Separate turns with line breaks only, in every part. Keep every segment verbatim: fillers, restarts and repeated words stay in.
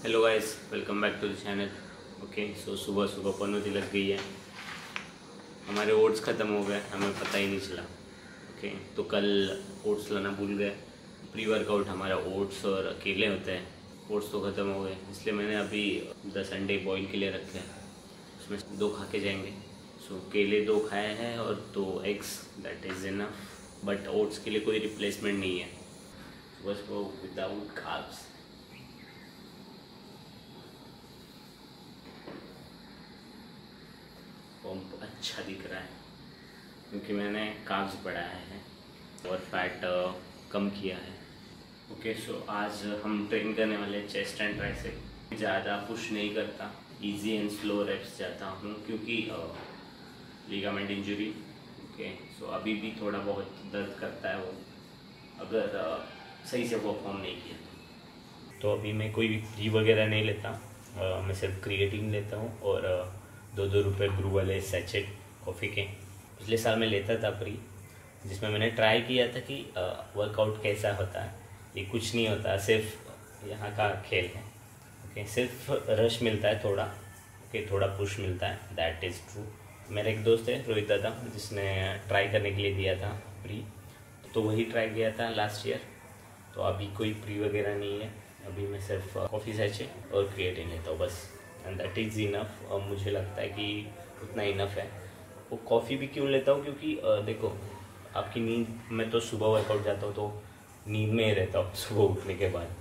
Hello guys, welcome back to the channel. Okay, so सुबह सुबह पनौती लग गई है। हमारे ओट्स ख़त्म हो गए, हमें पता ही नहीं चला। ओके, तो कल ओट्स लाना भूल गए। प्री वर्कआउट हमारा ओट्स और केले होते हैं। ओट्स तो ख़त्म हो गए, इसलिए मैंने अभी दस अंडे बॉईल के लिए रखे हैं। उसमें दो खा के जाएंगे। सो केले दो खाए हैं और दो eggs, that is enough. But oats के लिए कोई रिप्लेसमेंट नहीं है। बस वो विदाउट कार्ब्स। पंप अच्छा दिख रहा है क्योंकि मैंने कार्ब्स बढ़ाया है और फैट कम किया है। ओके, सो आज हम ट्रेन करने वाले हैं चेस्ट एंड ट्राइसेप। ज़्यादा पुश नहीं करता, इजी एंड स्लो रेप्स जाता हूँ क्योंकि लिगामेंट इंजरी। ओके, सो अभी भी थोड़ा बहुत दर्द करता है वो, अगर uh, सही से परफॉर्म नहीं किया। तो अभी मैं कोई प्री वगैरह नहीं लेता, uh, मैं सिर्फ क्रिएटिन लेता हूँ और uh, दो दो रुपये ब्रू वाले सैचेट कॉफ़ी के। पिछले साल मैं लेता था प्री, जिसमें मैंने ट्राई किया था कि वर्कआउट कैसा होता है। ये कुछ नहीं होता, सिर्फ यहाँ का खेल है। ओके, सिर्फ रश मिलता है थोड़ा। ओके, थोड़ा पुश मिलता है, दैट इज़ ट्रू। मेरा एक दोस्त है रोहित दादा, जिसने ट्राई करने के लिए दिया था प्री, तो वही ट्राई किया था लास्ट ईयर। तो अभी कोई प्री वगैरह नहीं है, अभी मैं सिर्फ कॉफ़ी सैचेट और क्रिएटिन लेता हूँ बस, एंड दैट इज़ इनफ। मुझे लगता है कि उतना इनफ है। वो कॉफ़ी भी क्यों लेता हूँ क्योंकि uh, देखो, आपकी नींद, मैं तो सुबह वर्कआउट जाता हूँ तो नींद में ही रहता हूँ सुबह उठने के बाद।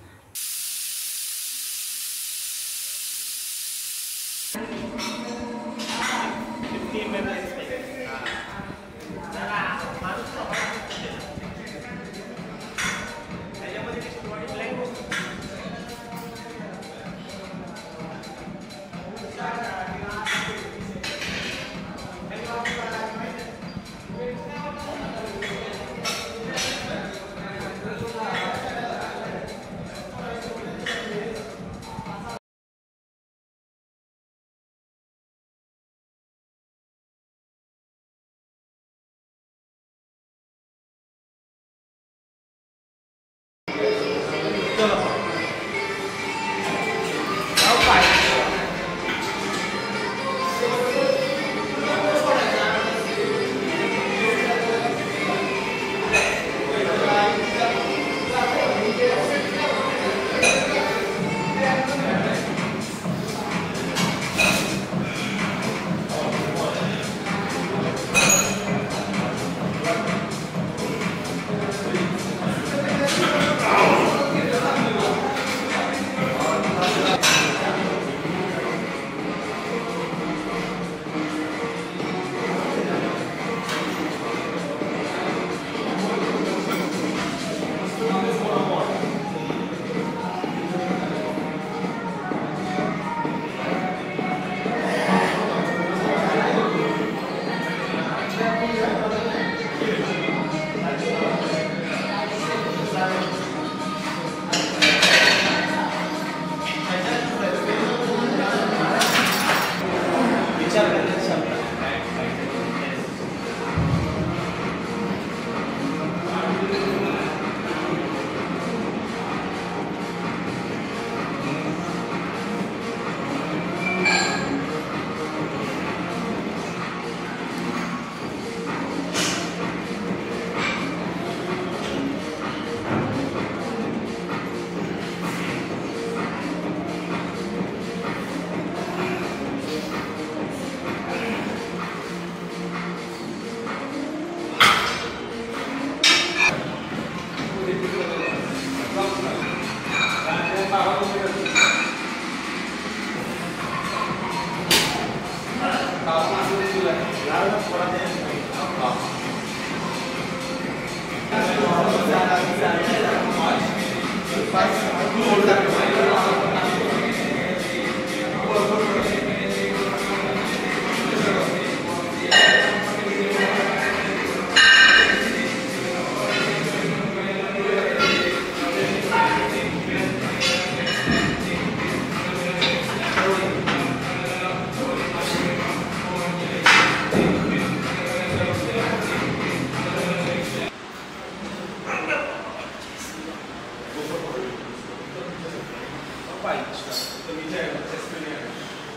तो नीचे आएगा, चेस्ट में नहीं आएगा।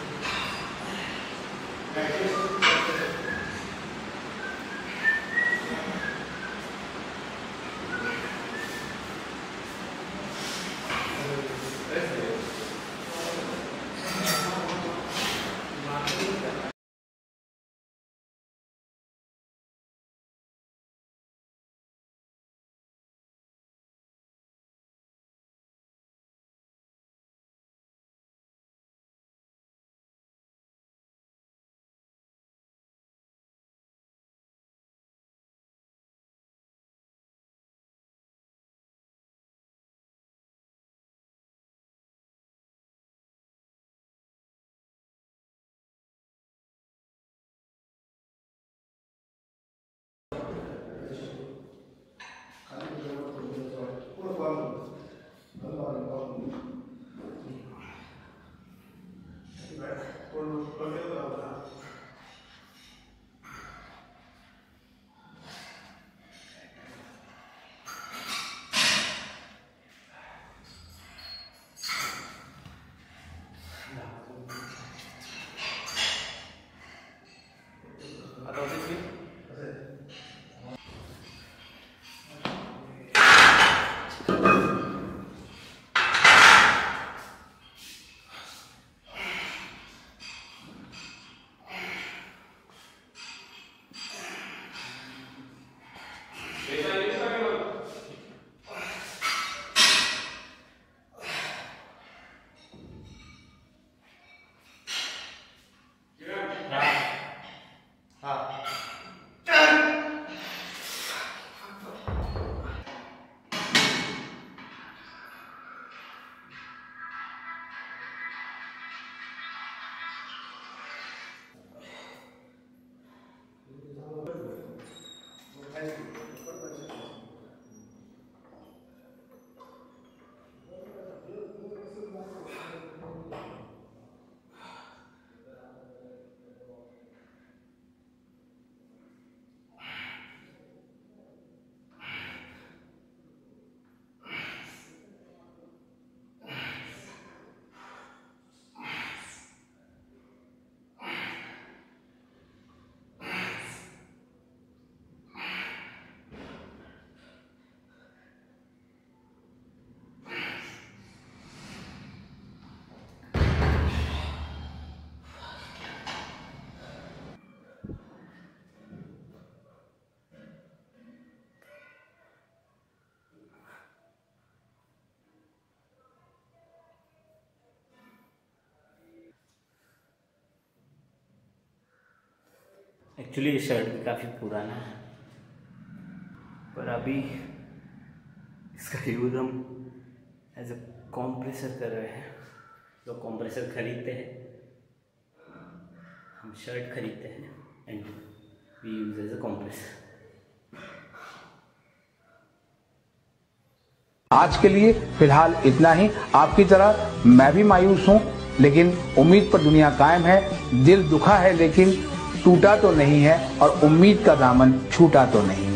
एक्चुअली ये शर्ट भी काफ़ी पुराना है, पर अभी इसका यूज़ हम एज अ कॉम्प्रेसर कर रहे हैं। जो कॉम्प्रेसर खरीदते हैं, हम शर्ट खरीदते हैं and we use as a compressor.
आज के लिए फिलहाल इतना ही। आपकी तरह मैं भी मायूस हूँ, लेकिन उम्मीद पर दुनिया कायम है। दिल दुखा है लेकिन टूटा तो नहीं है, और उम्मीद का दामन छूटा तो नहीं।